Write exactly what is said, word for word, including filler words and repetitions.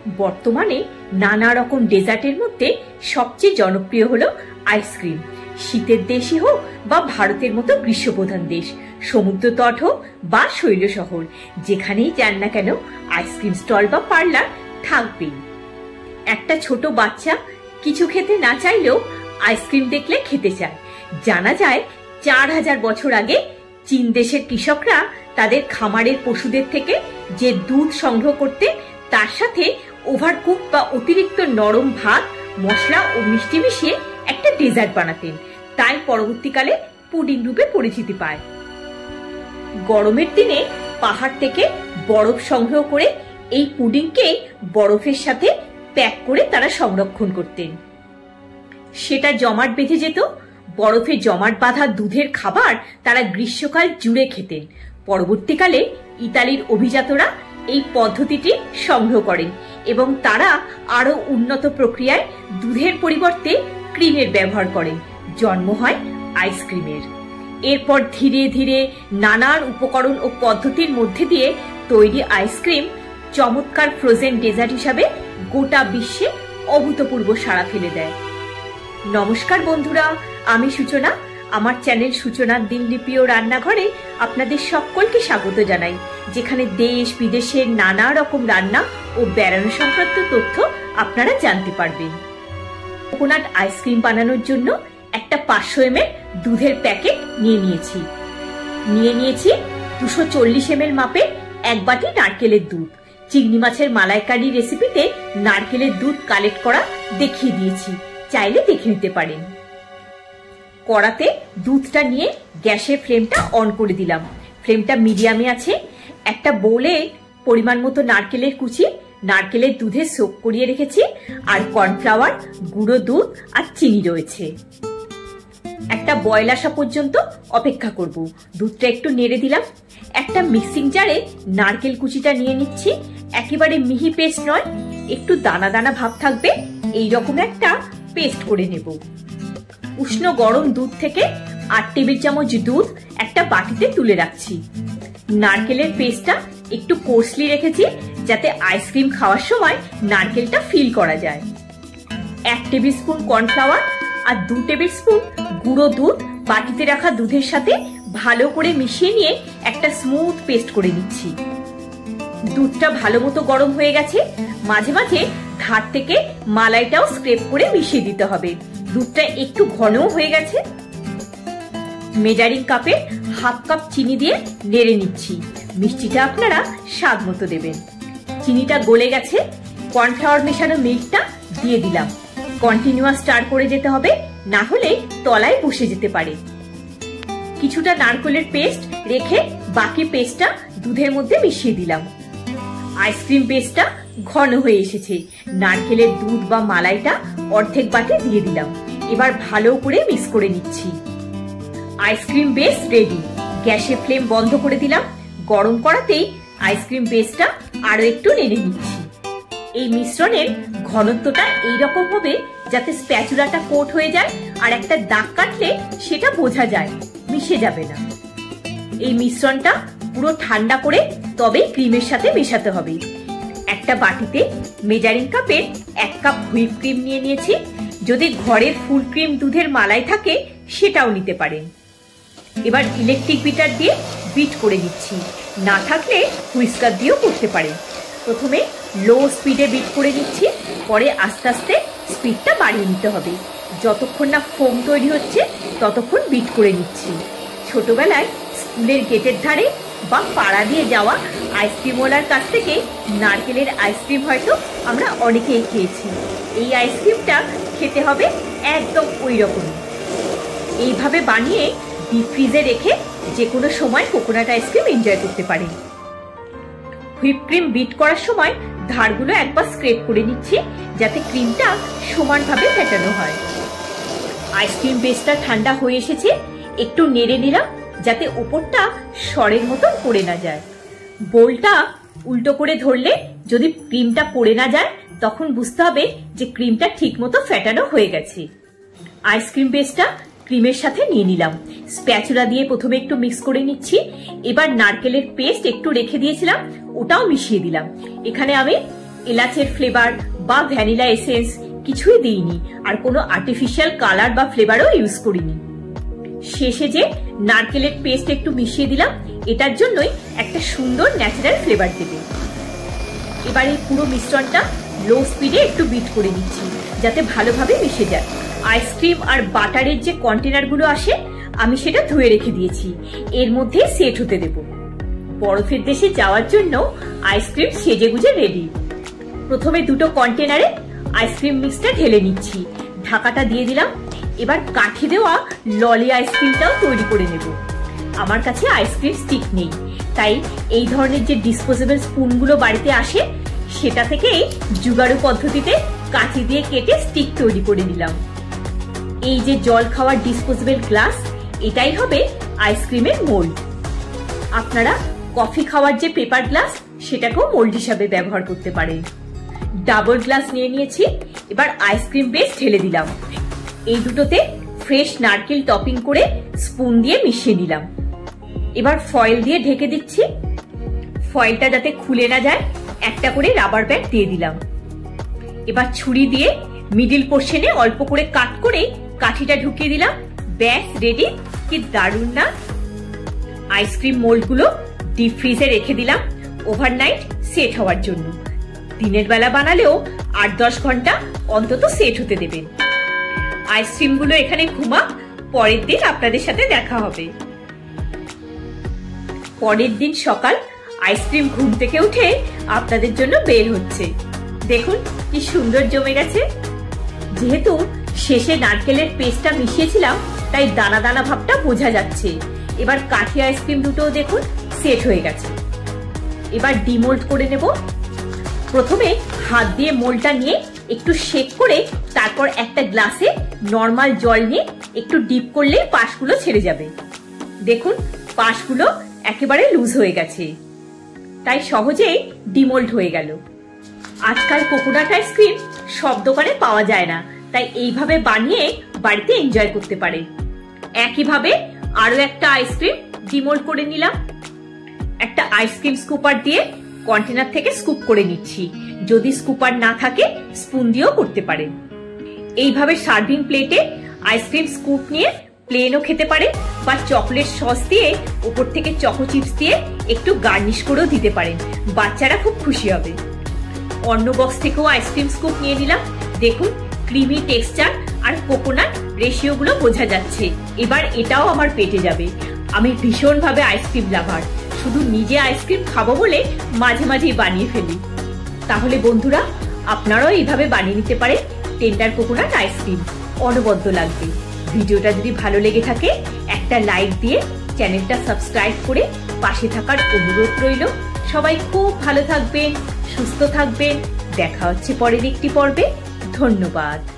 বর্তমানে নানা রকম ডেজার্টের মধ্যে সবচেয়ে জনপ্রিয় হলো আইসক্রিম। শীতের দেশই হোক বা ভারতের মতো গ্রীষ্মপ্রধান দেশ, সমুদ্র তট হোক বা শৈল শহর, যেখানেই যান না কেন আইসক্রিম স্টল বা পার্লার থাকবেই। একটা ছোট বাচ্চা কিছু খেতে না চাইলেও আইসক্রিম দেখলে খেতে চায়। জানা যায় চার হাজার বছর আগে চীন দেশের কৃষকরা তাদের খামারের পশুদের থেকে যে দুধ সংগ্রহ করতে তার সাথে ওভারকুক বা অতিরিক্ত নরম ভাত, মশলা ও মিষ্টি মিশিয়ে একটা ডেজার্ট বানাতেন, তাই পরবর্তীকালে পুডিং রূপে পরিচিতি পায়। গরমের দিনে পাহাড় থেকে বরফ সংগ্রহ করে এই পুডিংকে বরফের সাথে প্যাক করে তারা সংরক্ষণ করতেন। সেটা জমাট বেঁধে যেত। বরফে জমাট বাঁধা দুধের খাবার তারা গ্রীষ্মকাল জুড়ে খেতেন। পরবর্তীকালে ইতালির অভিজাতরা এই পদ্ধতিটি সংগ্রহ করেন এবং তারা আরো উন্নত প্রক্রিয়ায় দুধের পরিবর্তে ক্রিমের ব্যবহার করেন। জন্ম হয় আইসক্রিমের। এরপর ধীরে ধীরে নানান উপকরণ ও পদ্ধতির মধ্যে দিয়ে তৈরি আইসক্রিম চমৎকার ফ্রোজেন ডেজার্ট হিসাবে গোটা বিশ্বে অভূতপূর্ব সাড়া ফেলে দেয়। নমস্কার বন্ধুরা, আমি সূচনা। আমার চ্যানেল সূচনার দিনলিপি ও রান্নাঘরে আপনাদের সকলকে স্বাগত জানাই, যেখানে দেশ বিদেশের নানা রকম রান্না ও বেড়ানো সংক্রান্ত তথ্য আপনারা জানতে পারবেন। কোকোনাট আইসক্রিম বানানোর জন্য একটা পাঁচশো এম এল দুধের প্যাকেট নিয়ে নিয়েছি। নিয়ে নিয়েছি দুশো চল্লিশ এম এল মাপের এক বাটি নারকেলের দুধ। চিংড়ি মাছের মালাইকারি রেসিপিতে নারকেলের দুধ কালেক্ট করা দেখিয়ে দিয়েছি, চাইলে দেখে নিতে পারেন। কড়াতে দুধটা নিয়ে গ্যাসের ফ্লেমটা অন করে দিলাম। ফ্লেমটা মিডিয়ামে আছে। একটা বোলে পরিমাণ মতো নারকেলের কুচি, নারকেলের দুধে সোক করিয়ে রেখেছি, আর কর্নফ্লাওয়ার, গুঁড়ো দুধ আর চিনি রয়েছে। একটা বয়েল আসা পর্যন্ত অপেক্ষা করব। দুধটা একটু নেড়ে দিলাম। একটা মিক্সিং জারে নারকেল কুচিটা নিয়ে নিচ্ছি। একেবারে মিহি পেস্ট নয়, একটু দানা দানা ভাব থাকবে, এইরকম একটা পেস্ট করে নেব। উষ্ণ গরম দুধ থেকে আট টেবিল চামচ দুধ একটা বাটিতে তুলে রাখছি। নারকেলের পেস্টটা একটু কোর্সলি রেখেছি, যাতে আইসক্রিম খাওয়ার সময় নারকেলটা ফিল করা যায়। এক টেবিল স্পুন কর্নফ্লাওয়ার আর দু টেবিল স্পুন গুঁড়ো দুধ বাটিতে রাখা দুধের সাথে ভালো করে মিশিয়ে নিয়ে একটা স্মুথ পেস্ট করে নিচ্ছি। দুধটা ভালো মতো গরম হয়ে গেছে। মাঝে মাঝে ধার থেকে মালাইটাও স্ক্রেপ করে মিশিয়ে দিতে হবে। দুধটা একটু ঘনও হয়ে গেছে। মেজারিং কাপে হাফ কাপ চিনি দিয়ে নেড়ে নিচ্ছি। মিষ্টিটা আপনারা স্বাদ মতো দেবেন। চিনিটা গলে গেছে। কর্নফ্লাওয়ার মেশানো মিল্কটা দিয়ে দিলাম। কন্টিনিউয়াস স্টার করে যেতে হবে, না হলে তলায় বসে যেতে পারে। কিছুটা নারকেলের পেস্ট রেখে বাকি পেস্টটা দুধের মধ্যে মিশিয়ে দিলাম। আইসক্রিম পেস্টটা ঘন হয়ে এসেছে। নারকেলের দুধ বা মালাইটা অর্ধেক বাটি দিয়ে দিলাম। এবার ভালো করে মিক্স করে নিচ্ছি। Ice cream base ready. গ্যাসের ফ্লেম বন্ধ করে দিলাম। গরম করাতেই আইসক্রিম বেসটা আরো একটু নেড়ে নিচ্ছি। এই মিশ্রণের ঘনত্বটা এইরকম হবে যাতে স্প্যাচুলাটা কোট হয়ে যায়, আর একটা দাগ কাটলে সেটা বোঝা যায়, মিশে যাবে না। এই মিশ্রণটা পুরো ঠান্ডা করে তবেই ক্রিমের সাথে মেশাতে হবে। একটা বাটিতে মেজারিং কাপের এক কাপ হুইপ ক্রিম নিয়ে নিয়েছি। যদি ঘরের ফুল ক্রিম দুধের মালাই থাকে সেটাও নিতে পারেন। এবার ইলেকট্রিক বিটার দিয়ে বিট করে নিচ্ছি। না থাকলে হুইস্কার দিয়েও করতে পারেন। প্রথমে লো স্পিডে বিট করে নিচ্ছি, পরে আস্তে আস্তে স্পিডটা বাড়িয়ে নিতে হবে। যতক্ষণ না ফোম তৈরি হচ্ছে ততক্ষণ বিট করে নিচ্ছি। ছোটবেলায় স্কুলের গেটের ধারে বা পাড়া দিয়ে যাওয়া আইসক্রিমওয়ালার কাছ থেকে নারকেলের আইসক্রিম হয়তো আমরা অনেকেই খেয়েছি। এই আইসক্রিমটা খেতে হবে একদম ওই রকমই। এইভাবে বানিয়ে ডিপ ফ্রিজে রেখে যে কোনো সময় কোকোনাট আইসক্রিম এনজয় করতে পারেন। হুইপ ক্রিম বিট করার সময় ধারগুলো একবার স্ক্রেপ করে নিচ্ছি, যাতে ক্রিমটা সমানভাবে ফেটানো হয়। আইসক্রিম বেসটা ঠান্ডা হয়ে এসেছে। একটু নেড়ে নিলাম যাতে উপরটা সরের মতন পড়ে না যায়। বোলটা উল্টো করে ধরলে যদি ক্রিমটা পড়ে না যায় তখন বুঝতে হবে যে ক্রিমটা ঠিক মতো ফেটানো হয়ে গেছে। আইসক্রিম বেসটা ক্রিমের সাথে নিয়ে নিলাম। স্প্যাচুলা দিয়ে প্রথমে একটু মিক্স করে নিচ্ছি। এবার নারকেলের পেস্ট একটু রেখে দিয়েছিলাম, ওটাও মিশিয়ে দিলাম। এখানে আমি এলাচের ফ্লেভার বা ভ্যানিলা এসেন্স কিছুই দিইনি, আর কোনো আর্টিফিশিয়াল কালার বা ফ্লেভারও ইউজ করিনি। শেষে যে নারকেলের পেস্ট একটু মিশিয়ে দিলাম, এটার জন্যই একটা সুন্দর ন্যাচারাল ফ্লেভার দেবে। এবার এই পুরো মিশ্রণটা লো স্পিডে একটু বিট করে নিচ্ছি যাতে ভালোভাবে মিশে যায়। আইসক্রিম আর বাটারের যে কন্টেনারগুলো আসে আমি সেটা ধুয়ে রেখে দিয়েছি, এর মধ্যে সেট হতে দেব। বরফের দেশে যাওয়ার জন্য আইসক্রিম সেজে গুজে রেডি। প্রথমে দুটো কন্টেনারে আইসক্রিম মিক্সটা ঢেলে নিচ্ছি, ঢাকাটা দিয়ে দিলাম। এবার কাঠি দেওয়া ললি আইসক্রিমটাও তৈরি করে নেব। আমার কাছে আইসক্রিম স্টিক নেই, তাই এই ধরনের যে ডিসপোজেবল স্পুনগুলো বাড়িতে আসে সেটা থেকেই জুগাড়ু পদ্ধতিতে কাঠি দিয়ে কেটে স্টিক তৈরি করে নিলাম। এই যে জল খাওয়ার ডিসপোজেবল গ্লাস, এটাই হবে আইসক্রিমের মোল্ড। আপনারা কফি খাওয়ার যে পেপার গ্লাস সেটাকেও মোল্ড হিসাবে ব্যবহার করতে পারেন। ডাবল গ্লাস নিয়ে নিয়েছি, এবার আইসক্রিম বেস ঢেলে দিলাম। এই দুটোতে ফ্রেশ নারকেল টপিং করে স্পুন দিয়ে মিশিয়ে নিলাম। এবার ফয়েল দিয়ে ঢেকে দিচ্ছি। ফয়েলটা যাতে খুলে না যায় একটা করে রাবার ব্যান্ড দিয়ে দিলাম। এবার ছুরি দিয়ে মিডিল পোর্শনে অল্প করে কাট করে কাঠিটা ঢুকিয়ে দিলাম। ব্যাস রেডি। কি দারুণ না! আইসক্রিম মোল্ডগুলো ডিপ ফ্রিজে রেখে দিলাম ওভারনাইট সেট হওয়ার জন্য। দিনের বেলা বানালেও আট দশ ঘন্টা অন্তত সেট হতে দেবেন। আইসক্রিমগুলো এখানে ঘুমা, পরের দিন আপনাদের সাথে দেখা হবে। পরের দিন সকাল আইসক্রিম ঘুম থেকে উঠে আপনাদের জন্য বের হচ্ছে। দেখুন কি সুন্দর জমে গেছে। যেহেতু শেষে নারকেলের পেস্টটা মিশিয়েছিলাম তাই দানা দানা ভাবটা বোঝা যাচ্ছে। এবার কাঠি আইসক্রিম দুটোও দেখুন সেট হয়ে গেছে। এবার ডিমোল্ড করে নেব। প্রথমে হাত দিয়ে মোল্ডটা নিয়ে একটু শেক করে তারপর একটা গ্লাসে নর্মাল জল নিয়ে একটু ডিপ করলে পাশগুলো ছেড়ে যাবে। দেখুন পাশগুলো একেবারে লুজ হয়ে গেছে, তাই সহজেই ডিমোল্ড হয়ে গেল। আজকাল কোকোনাট আইসক্রিম সব দোকানে পাওয়া যায় না, তাই এইভাবে বানিয়ে বাড়িতে এনজয় করতে পারে। একইভাবে আরো একটা আইসক্রিম ডিমোল্ড করে নিলাম। একটা আইসক্রিম স্কুপার দিয়ে কন্টেনার থেকে স্কুপ করে নিচ্ছি। যদি স্কুপার না থাকে স্পুন দিয়েও করতে পারেন। এইভাবে সার্ভিং প্লেটে আইসক্রিম স্কুপ নিয়ে প্লেনও খেতে পারেন, বা চকলেট সস দিয়ে উপর থেকে চকো চিপস দিয়ে একটু গার্নিশ করেও দিতে পারেন। বাচ্চারা খুব খুশি হবে। অন্য বক্স থেকেও আইসক্রিম স্কুপ নিয়ে নিলাম। দেখুন ক্রিমি টেক্সচার আর কোকোনাট রেশিও গুলো বোঝা যাচ্ছে। এবার এটাও আমার পেটে যাবে। আমি ভীষণ ভাবে আইসক্রিম লাভার, শুধু নিজে আইসক্রিম খাবো বলে মাঝে মাঝেই বানিয়ে ফেলি। তাহলে বন্ধুরা আপনারাও এইভাবে বানিয়ে নিতে পারেন টেন্ডার কোকোনাট আইসক্রিম, অনবদ্য লাগবে। ভিডিওটা যদি ভালো লেগে থাকে একটা লাইক দিয়ে চ্যানেলটা সাবস্ক্রাইব করে পাশে থাকার অনুরোধ রইল। সবাই খুব ভালো থাকবেন, সুস্থ থাকবেন। দেখা হচ্ছে পরের একটি পর্বে। ধন্যবাদ।